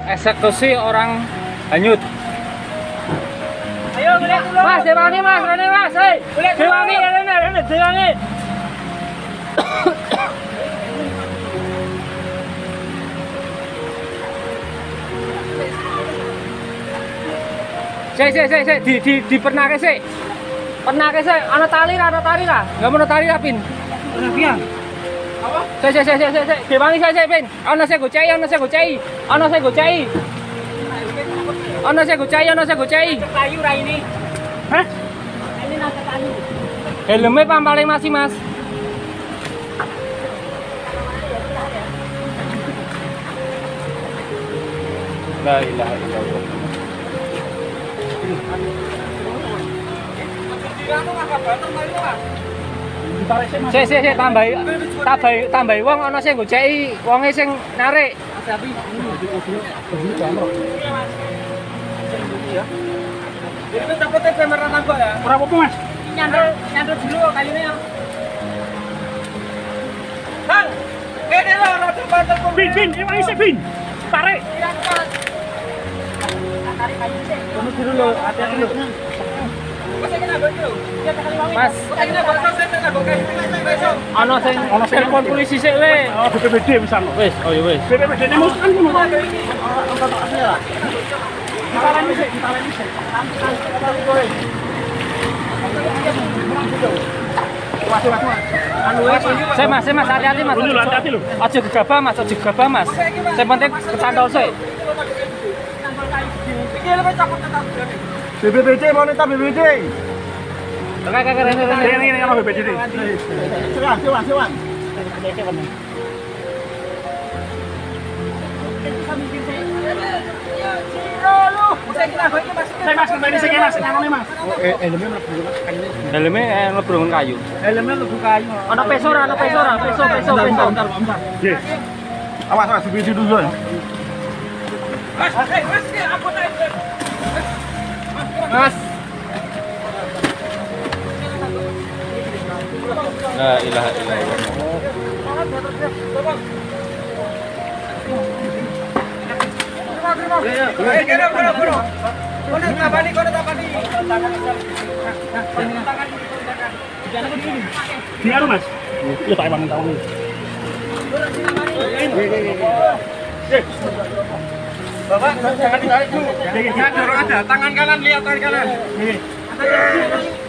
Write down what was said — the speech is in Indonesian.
eksekusi orang hanyut. Ayo boleh dulu. Mas, diwangi mas, rene mas, hei. Diwangi, rene, diwangi. Di pernake sih. Pernake sih, ana tali lah. Enggak mau tali lah, Pin. Pian. Apa? Sik. Diwangi sik, Pin. Ana sing gocei. Kayu ra ini. Hah? Ini nangkep kayu. Helmnya paling masih, Mas. La ilaha illallah. Sik tambahi wong ana sing goceki, wonge sing narik. Itu dapetnya kamera nambah ya? Ora apa-apa, Mas. Nyandel dulu kayunya ya. Bang, ini loh rada banter kok. Bin, emang isi bin. Tarik. Tarik kayu sih. Tunggu dulu, hati-hati dulu. Mas, ana sing telepon polisi sik we. Oh, BPBD pisan. Wis, oh ya wis. BPBD ne mus kan ngono. Ditaleni sik. Saya mas, hati-hati mas. Hati-hati lho. Aja gegabah mas. Yang penting kecantol sih. BPBD mau neta BPBD. Kakak Ini sama BPBD. Sewan. Mas, kembali sini mas, nyangone mas. Helmnya mlebu kayu. Helmnya mlebu kayu. Ana peso. Bentar. Nggih. Awas BPBD dulu ya. Mas, aku naik. Mas. La ilaha illallah. Biar mas. Iya Pak Iwan tahu nih. Bapak jangan ditarik dulu. Jangan dorong aja. Tangan kanan lihat tangan kanan.